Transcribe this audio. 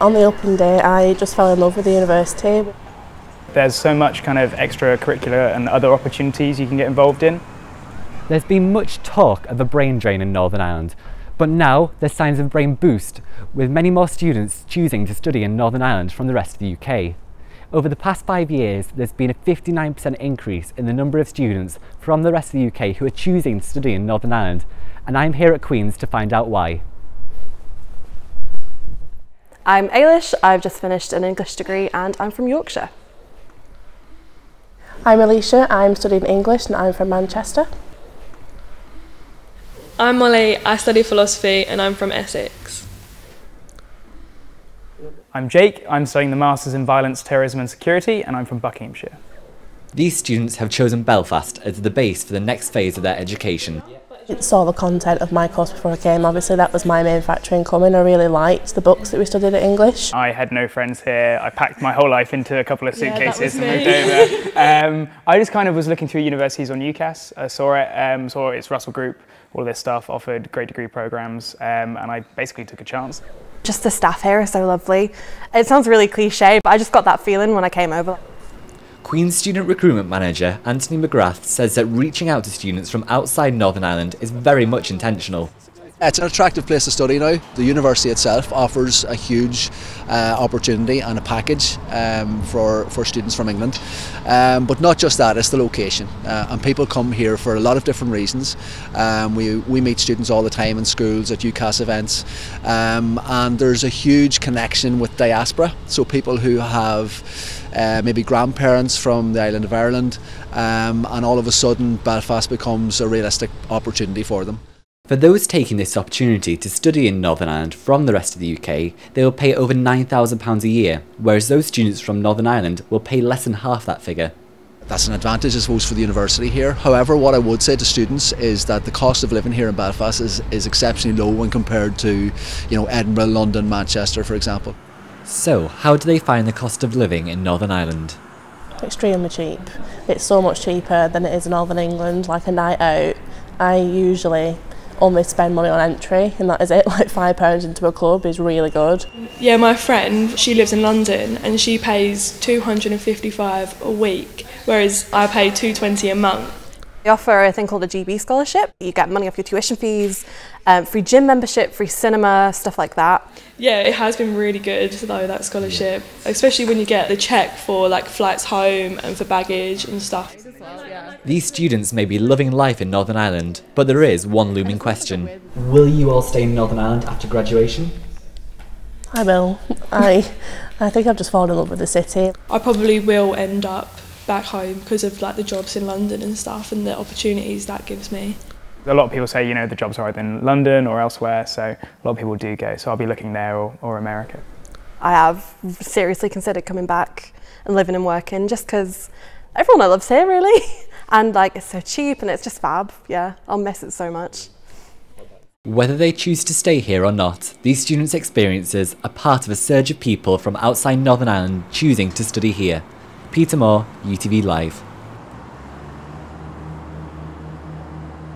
On the opening day, I just fell in love with the university. There's so much kind of extracurricular and other opportunities you can get involved in. There's been much talk of a brain drain in Northern Ireland, but now there's signs of a brain boost, with many more students choosing to study in Northern Ireland from the rest of the UK. Over the past 5 years, there's been a 59% increase in the number of students from the rest of the UK who are choosing to study in Northern Ireland, and I'm here at Queen's to find out why. I'm Ailish, I've just finished an English degree and I'm from Yorkshire. I'm Alicia, I'm studying English and I'm from Manchester. I'm Molly, I study philosophy and I'm from Essex. I'm Jake, I'm studying the Masters in Violence, Terrorism and Security and I'm from Buckinghamshire. These students have chosen Belfast as the base for the next phase of their education. I saw the content of my course before I came. Obviously that was my main factor in coming. I really liked the books that we studied at English. I had no friends here. I packed my whole life into a couple of suitcases and moved over. I just kind of was looking through universities on UCAS. I saw its Russell Group, all this stuff, offered great degree programmes, and I basically took a chance. Just the staff here are so lovely. It sounds really cliche, but I just got that feeling when I came over. Queen's Student Recruitment Manager Anthony McGrath says that reaching out to students from outside Northern Ireland is very much intentional. It's an attractive place to study now. The university itself offers a huge opportunity and a package for students from England. But not just that, it's the location. And people come here for a lot of different reasons. We meet students all the time in schools, at UCAS events. And there's a huge connection with diaspora. So people who have maybe grandparents from the island of Ireland, and all of a sudden Belfast becomes a realistic opportunity for them. For those taking this opportunity to study in Northern Ireland from the rest of the UK, they will pay over £9,000 a year, whereas those students from Northern Ireland will pay less than half that figure. That's an advantage, I suppose, for the university here. However, what I would say to students is that the cost of living here in Belfast is exceptionally low when compared to, Edinburgh, London, Manchester, for example. So, how do they find the cost of living in Northern Ireland? Extremely cheap. It's so much cheaper than it is in Northern England. Like a night out, I usually only spend money on entry and that is it. Like £5 into a club is really good. Yeah, my friend, she lives in London and she pays £255 a week, whereas I pay £220 a month. They offer a thing called a GB scholarship. You get money off your tuition fees, free gym membership, free cinema, stuff like that. Yeah, it has been really good though, that scholarship, especially when you get the cheque for like flights home and for baggage and stuff. These students may be loving life in Northern Ireland, but there is one looming question. Will you all stay in Northern Ireland after graduation? I will. I think I've just fallen in love with the city. I probably will end up back home because of like the jobs in London and stuff and the opportunities that gives me. A lot of people say, the jobs are either in London or elsewhere, so a lot of people do go, so I'll be looking there or America. I have seriously considered coming back and living and working just because everyone I love's here really. And it's so cheap and it's just fab. Yeah, I'll miss it so much. Whether they choose to stay here or not, these students' experiences are part of a surge of people from outside Northern Ireland choosing to study here. Peter Moor, UTV Live.